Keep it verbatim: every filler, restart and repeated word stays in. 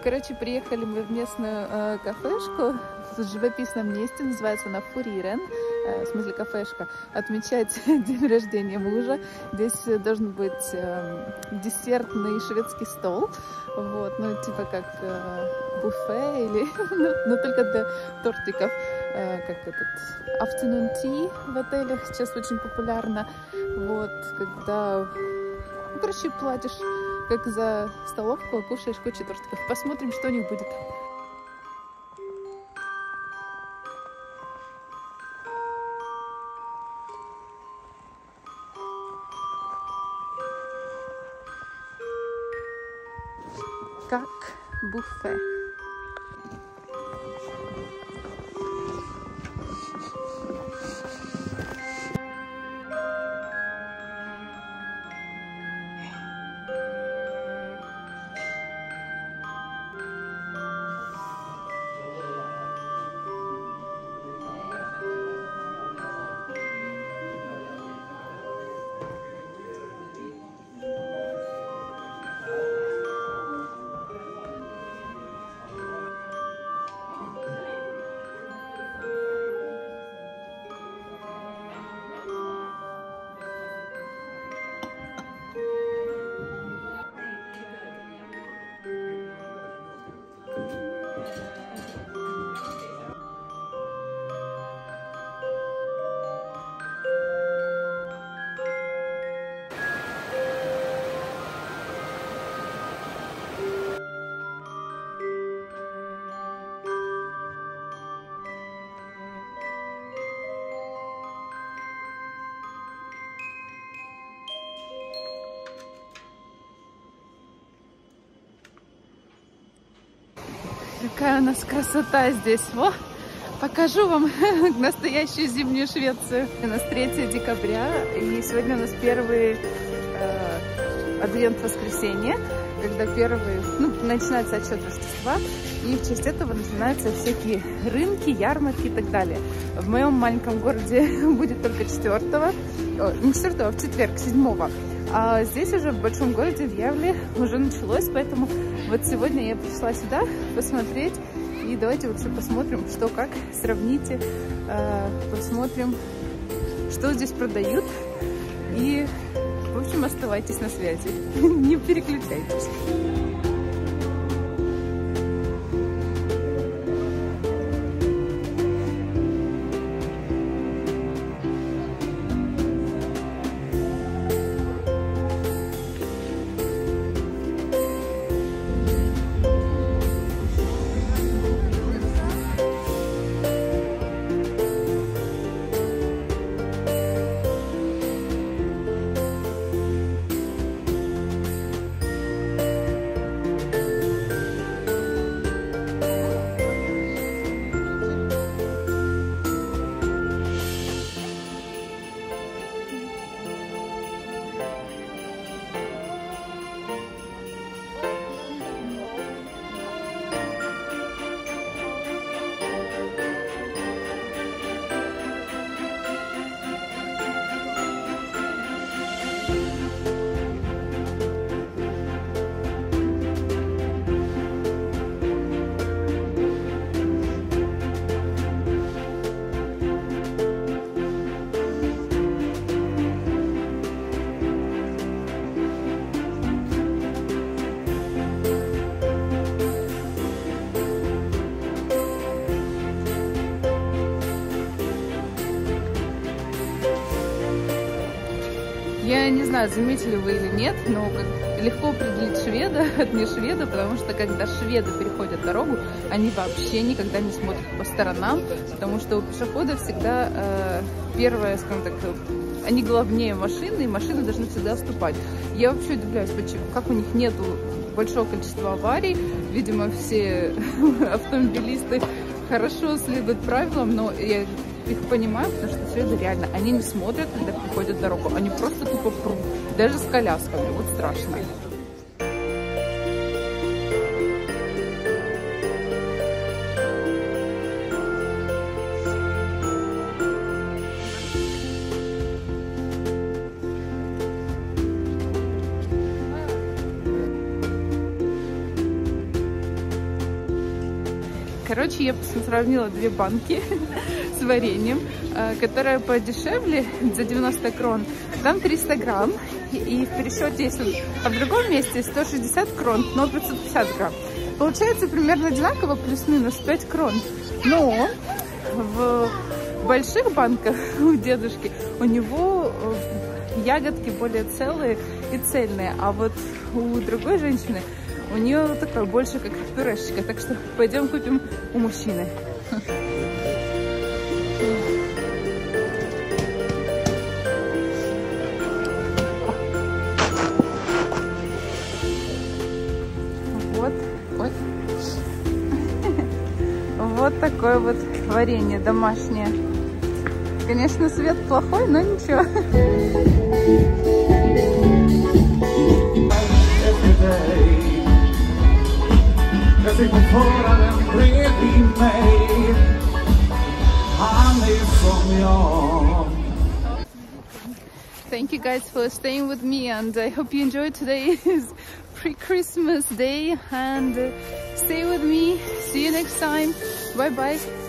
Короче, приехали мы в местную э, кафешку в живописном месте, называется она Фурирен, э, в смысле кафешка, отмечать день рождения мужа. Здесь должен быть э, десертный шведский стол, вот, ну типа как э, буфе или, ну, но только для тортиков, э, как этот afternoon tea в отелях сейчас очень популярно, вот, когда, ну, короче, платишь как за столовку, а кушаешь кучу тортиков. Посмотрим, что у них будет. Как буфе. Какая у нас красота здесь! Во! Покажу вам настоящую зимнюю Швецию. У нас третье декабря, и сегодня у нас первый э, адвент воскресенье, когда первый, ну, начинается отсчет Рождества, и в честь этого начинаются всякие рынки, ярмарки и так далее. В моем маленьком городе будет только четвертого, не четвертого, а в четверг, седьмого. А здесь уже в большом городе, в Явле, уже началось, поэтому вот сегодня я пришла сюда посмотреть. И давайте вообще посмотрим, что как, сравните, э, посмотрим, что здесь продают. И, в общем, оставайтесь на связи, не переключайтесь. Я не знаю, заметили вы или нет, но легко определить шведа от не шведа, потому что когда шведы переходят дорогу, они вообще никогда не смотрят по сторонам, потому что у пешеходов всегда э, первое, скажем так, они главнее машины, и машины должны всегда уступать. Я вообще удивляюсь, почему, как у них нету большого количества аварий. Видимо, все автомобилисты хорошо следуют правилам, но я их понимаю, потому что шведы реально, они не смотрят, когда переходят дорогу, они просто тупо прут, даже с колясками, вот страшно. Короче, я сравнила две банки с вареньем, которое подешевле за девяносто крон. Там триста грамм, и в пересчете, если а в другом месте сто шестьдесят крон, но пятьсот пятьдесят грамм. Получается примерно одинаково, плюс-минус пять крон. Но в больших банках у дедушки у него ягодки более целые и цельные, а вот у другой женщины у нее такое больше как пюрешечка. Так что пойдем купим у мужчины. Вот, ой. Вот такое вот варенье домашнее. Конечно, свет плохой, но ничего. Thank you guys for staying with me, and I hope you enjoyed today's pre-Christmas day, and uh, stay with me. See you next time. Bye bye.